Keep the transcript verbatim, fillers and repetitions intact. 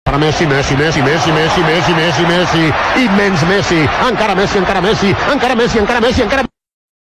per a Messi, Messi, Messi, Messi, Messi, Messi, Messi, Messi, immens Messi, encara Messi, encara Messi, encara Messi, encara Messi, encara Messi.